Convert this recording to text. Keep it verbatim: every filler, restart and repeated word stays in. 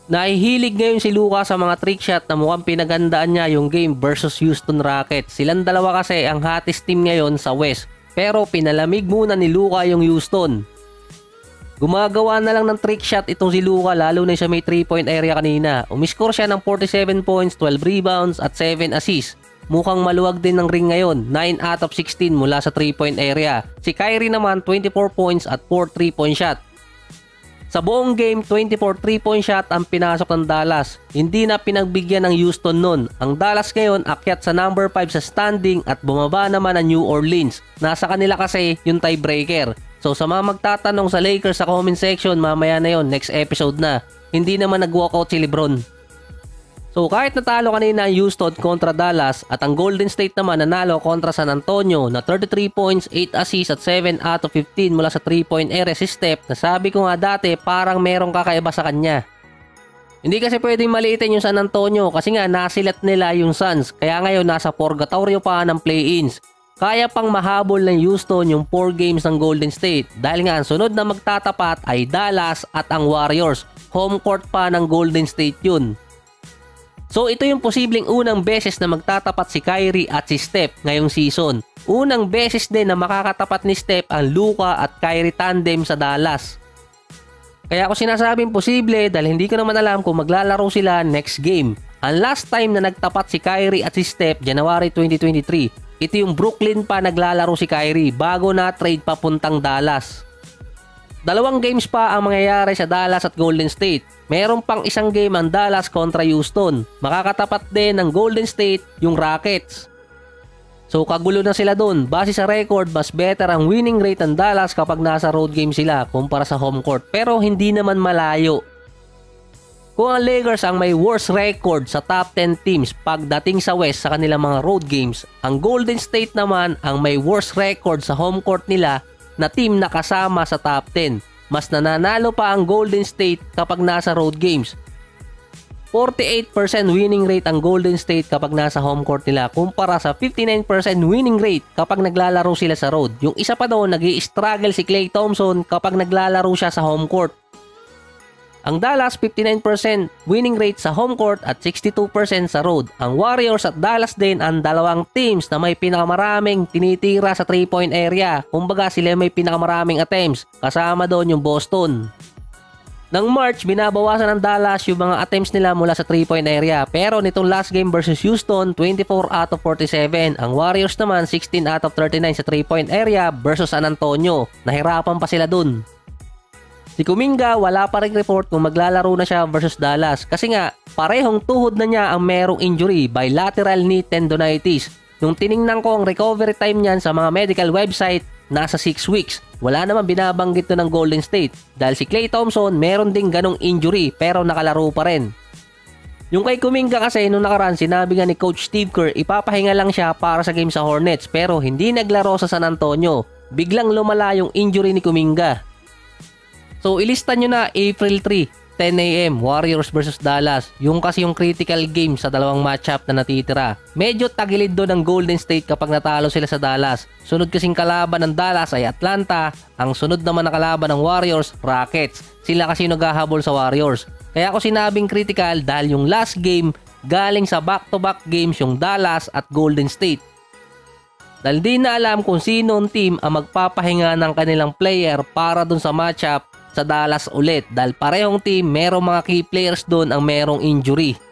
Nahihilig ngayon si Luka sa mga trick shot na mukhang pinagandaan niya yung game versus Houston Rockets. Silang dalawa kasi ang hottest team ngayon sa West. Pero pinalamig muna ni Luka yung Houston. Gumagawa na lang ng trick shot itong si Luka lalo na sa may three point area kanina. Umiscore siya ng forty-seven points, twelve rebounds at seven assists. Mukhang maluwag din ng ring ngayon, nine out of sixteen mula sa three point area. Si Kyrie naman twenty-four points at four three point shot. Sa buong game, twenty-four three point shot ang pinasok ng Dallas. Hindi na pinagbigyan ng Houston nun. Ang Dallas ngayon akyat sa number five sa standing at bumaba naman ang New Orleans. Nasa kanila kasi yung tiebreaker. So sa mga magtatanong sa Lakers sa comment section, mamaya na yon, next episode na. Hindi naman nag-walkout si LeBron. So kahit natalo kanina ang Houston kontra Dallas at ang Golden State naman nanalo kontra San Antonio na thirty-three points, eight assists at seven out of fifteen mula sa three point area si Steph, nasabi ko nga dati parang merong kakaiba sa kanya. Hindi kasi pwedeng maliitin yung San Antonio kasi nga nasilat nila yung Suns, kaya ngayon nasa purgatorio pa ng play-ins. Kaya pang mahabol ng Houston yung four games ng Golden State dahil nga ang sunod na magtatapat ay Dallas at ang Warriors. Home court pa ng Golden State yun. So ito yung posibleng unang beses na magtatapat si Kyrie at si Steph ngayong season. Unang beses din na makakatapat ni Steph ang Luka at Kyrie tandem sa Dallas. Kaya ako sinasabing posible dahil hindi ko naman alam kung maglalaro sila next game. Ang last time na nagtapat si Kyrie at si Steph, January twenty twenty-three. Ito yung Brooklyn pa naglalaro si Kyrie bago na trade papuntang Dallas. Dalawang games pa ang mangyayari sa Dallas at Golden State. Meron pang isang game ang Dallas kontra Houston. Makakatapat din ng Golden State yung Rockets. So kagulo na sila dun. Base sa record, mas better ang winning rate ng Dallas kapag nasa road game sila kumpara sa home court. Pero hindi naman malayo. Kung ang Lakers ang may worst record sa top ten teams pagdating sa West sa kanilang mga road games, ang Golden State naman ang may worst record sa home court nila na team na kasama sa top ten. Mas nananalo pa ang Golden State kapag nasa road games. forty-eight percent winning rate ang Golden State kapag nasa home court nila kumpara sa fifty-nine percent winning rate kapag naglalaro sila sa road. Yung isa pa doon, nag-i-struggle si Klay Thompson kapag naglalaro siya sa home court. Ang Dallas, fifty-nine percent winning rate sa home court at sixty-two percent sa road. Ang Warriors at Dallas din ang dalawang teams na may pinakamaraming tinitira sa three point area. Kumbaga sila may pinakamaraming attempts. Kasama doon yung Boston. Nang March, binabawasan ng Dallas yung mga attempts nila mula sa three point area. Pero nitong last game versus Houston, twenty-four out of forty-seven. Ang Warriors naman, sixteen out of thirty-nine sa three point area versus San Antonio. Nahirapan pa sila dun. Si Kuminga, wala pa ring report kung maglalaro na siya versus Dallas. Kasi nga, parehong tuhod na niya ang merong injury, bilateral knee tendonitis. Nung tiningnan ko ang recovery time niyan sa mga medical website, nasa six weeks. Wala naman binabanggit to ng Golden State. Dahil si Klay Thompson, meron ding ganong injury pero nakalaro pa rin. Yung kay Kuminga kasi nung nakaraan, sinabi nga ni Coach Steve Kerr, ipapahinga lang siya para sa game sa Hornets pero hindi naglaro sa San Antonio. Biglang lumala yung injury ni Kuminga. So ilista nyo na April three, ten A M, Warriors versus Dallas. Yung kasi yung critical game sa dalawang matchup na natitira. Medyo tagilid doon ng Golden State kapag natalo sila sa Dallas. Sunod kasing kalaban ng Dallas ay Atlanta. Ang sunod naman na kalaban ng Warriors, Rockets. Sila kasi yung naghahabol sa Warriors. Kaya ako sinabing critical dahil yung last game galing sa back-to-back games yung Dallas at Golden State. Dahil di na alam kung sinong team ang magpapahinga ng kanilang player para dun sa matchup sa Dallas ulit dahil parehong team merong mga key players doon ang merong injury.